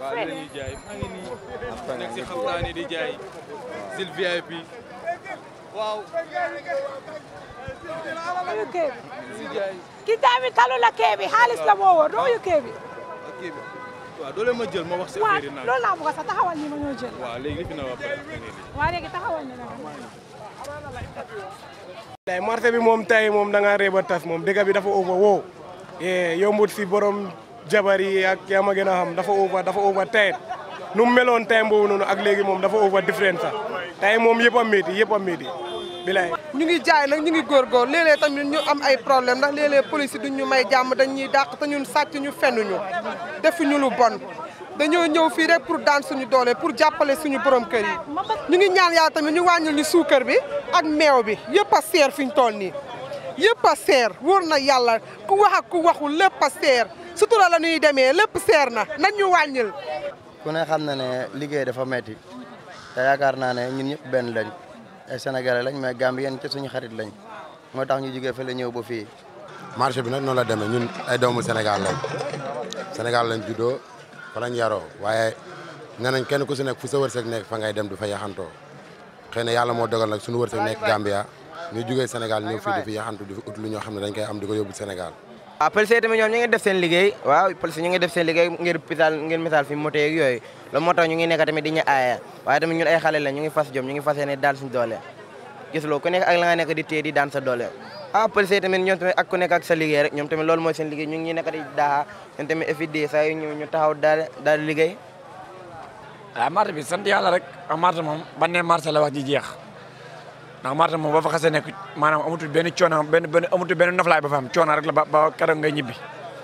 waaw li ñuy jaay maa ngi nii nekk si xamtaani di jaay sil VIP waaw oyu keebi kitaabi kalu la keebi xaalis la moo woon doo oyu keebi waaw doo leen ma jël ma wax si affaire yi naan loolu laa bëgg sax taxawal ni ma ñoo jël waaw léegi fi na waa pare waa léegi taxawal ni tey marché bi moom tey moom da nga réeba tas moom dëkk bi dafa over woo yombut si borom jabar yi ak yaa ma gën a xam dafa over tey nu mu meloon tey boobu noonu ak léegi moom dafa over différent sax tey moom yëpp a métti bilaay ñu ngi jaay nag ñu ngi góorgóor léeg-léeg tamit ñu am ay problème ndax léeg-léeg police duñ ñu may jàmm dañ ñuy dàq te ñun sàcc ñu fenuñu defuñu lu bon dañoo ñëw fii rek pour daan suñu doole pour jàppale suñu borom kër yi ñu ngi ñaan yàlla tamit ñu wàññil ñu suukar bi ak meew bi yëpp a seer fi ñu toll nii yëpp a seer wóor na yàlla ku wax ak ku waxul lépp a seer sutura la ñuy demee lépp seer na nañ ñu wàññil ku ne xam na ne liggéey dafa metti te yaakaar naa ne ñun ñëpp benn lañ ay sénégalais lañ mais gambien ci suñu xarit lañ moo tax ñu jógee fa la ñëw ba fii. marché bi nag noonu la demee ñun ay doomu Sénégal lañ juddoo fa lañ yaroo waaye nee nañ kenn ku si nekk fu sa wërsëg nekk fa ngay dem du fa yaxantoo xëy na yàlla moo dogal nag suñu wërsëg nekk Gambia ñu jógee Sénégal ñëw fii di fi yaxantu di fi ut lu ñoo xam ne dañ koy am di ko yóbbu Sénégal. waaw police tamit ñoom ñu ngi def seen liggéey waaw police ñu ngi def seen liggéey ngir misaal fi moto yeeg yooyu loolu moo tax ñu ngi nekk tamit di ñu aaye waaye tamit ñun ay xale la ñu ngi fas jom ñu ngi fas yéene daal suñu doole gis loo ku nekk ak la nga nekk di téye di daan sa doole police tamit ñoom tamit ak ku nekk ak sa liggéey rek ñoom tamit loolu mooy seen liggéey ñu ngi nekk di daaxa ñoom tamit FID saa yu ñu taxaw daal liggéey waaw marché bi sant yàlla rek ak marché moom ban ne marché la wax ji jeex ndax marché moom ba fa xasee nekk maanaam amatul benn coono amatul benn noflaay ba fa am coono rek la ba keroog ngay ñibbi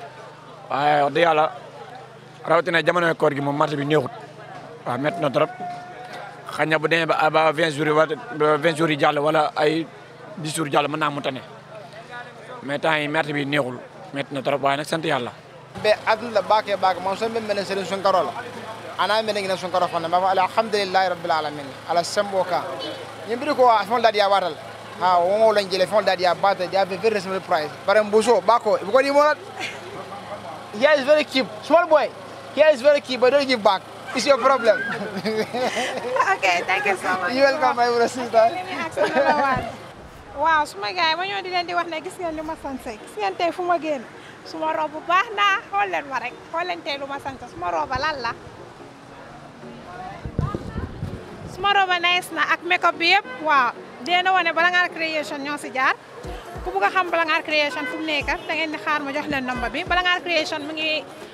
waaye wax dëgg yàlla rawatina jamono koor gi moom marché bi neexut waaw métti na trop xëy na bu demee ba 20 jours yi wala 20 jours yi jàll wala ay 10 jours jàll mën naa mu tane mais temps yi marché bi neexul métti na trop waaye nag sant yàlla. be aduna baake mon so men menen selen sun karola ana men ngina sun karo fonna ma alhamdulillahi rabbil alamin ala sembo ka ñimbiri ko fon dadi ya watal ha wongo lañ jele fon dadi ya bata dia be very reasonable price bare mbuso bako ko di morat he is very cheap small boy he is very cheap but don't give back it's your problem. Okay, thank you so much. You welcome my sister. waaw suma gaay ma ñoo di leen di wax ne gis ngeen li ma sansé gis ngeen tey fu ma génn suma robe baax na xool leen ma rek xool leen tey lu ma sansé suma robe lan la suma robe nice na ak make up bi yëpp waaw dina wane Balangar Creation ñoo si jaar ku bëgg a xam Balangar Creation fu mu nekk da ngeen di xaar ma jox leen number bi Balangar Creation mu ngi